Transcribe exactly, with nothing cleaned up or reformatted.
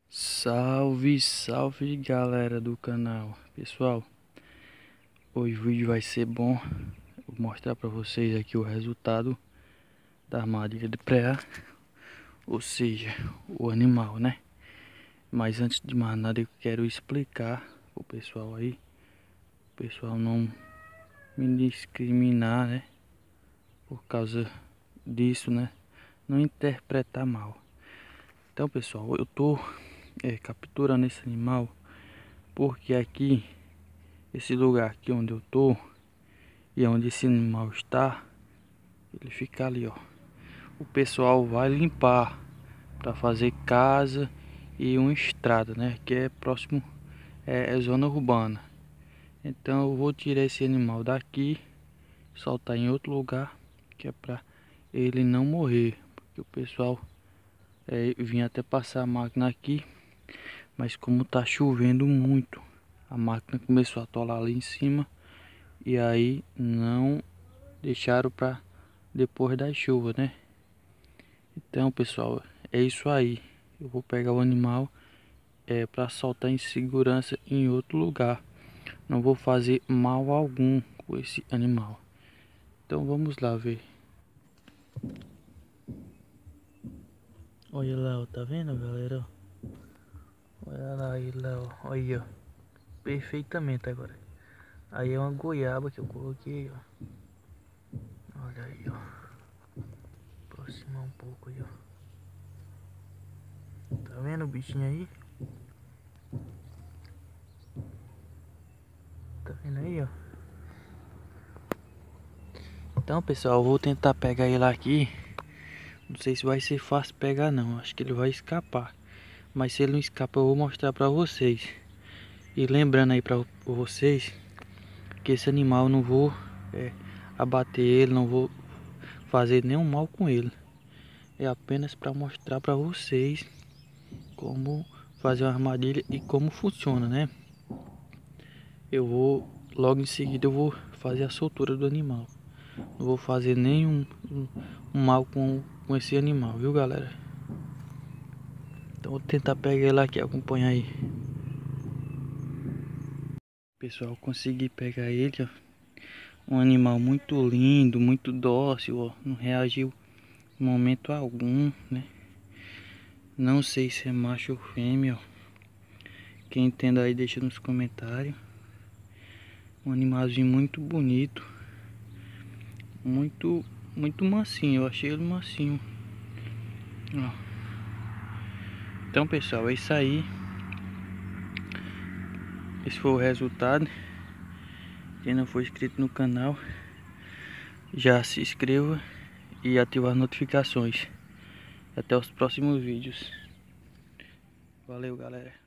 Salve, salve galera do canal. Pessoal, hoje o vídeo vai ser bom. Vou mostrar pra vocês aqui o resultado da armadilha de preá, ou seja, o animal, né? Mas antes de mais nada eu quero explicar pro pessoal aí, o pessoal não me discriminar, né? Por causa disso, né? Não interpretar mal. Então pessoal, eu tô é, capturando esse animal porque aqui, esse lugar aqui onde eu tô e onde esse animal está, ele fica ali, ó. O pessoal vai limpar para fazer casa e uma estrada, né? Que é próximo, é, é zona urbana. Então eu vou tirar esse animal daqui, soltar em outro lugar, que é para ele não morrer, porque o pessoal é, vinha até passar a máquina aqui, mas como tá chovendo muito, a máquina começou a atolar ali em cima e aí não deixaram para depois da chuva, né? Então pessoal, é isso aí. Eu vou pegar o animal é para soltar em segurança em outro lugar. Não vou fazer mal algum com esse animal. Então vamos lá ver. Olha lá, ó, tá vendo galera? Olha lá aí, Léo. Olha aí, ó. Perfeitamente agora. Aí é uma goiaba que eu coloquei, ó. Olha aí, ó. Aproximar um pouco aí, ó. Tá vendo o bichinho aí? Tá vendo aí, ó? Então, pessoal, eu vou tentar pegar ele aqui. Não sei se vai ser fácil pegar, não. Acho que ele vai escapar. Mas se ele não escapa, eu vou mostrar pra vocês. E lembrando aí pra vocês que esse animal eu não vou é, abater ele, não vou fazer nenhum mal com ele. É apenas para mostrar pra vocês como fazer uma armadilha e como funciona, né? Eu vou, logo em seguida eu vou fazer a soltura do animal. Não vou fazer nenhum um, um mal com, com esse animal, viu galera? Então vou tentar pegar ele aqui, acompanha aí. Pessoal, consegui pegar ele, ó. Um animal muito lindo, muito dócil, ó. Não reagiu em momento algum, né? Não sei se é macho ou fêmea, ó. Quem entenda aí deixa nos comentários. Um animalzinho muito bonito. Muito, muito mansinho, eu achei ele mansinho. Ó. Então pessoal, é isso aí. Esse foi o resultado. Quem não for inscrito no canal, já se inscreva e ative as notificações. Até os próximos vídeos. Valeu galera.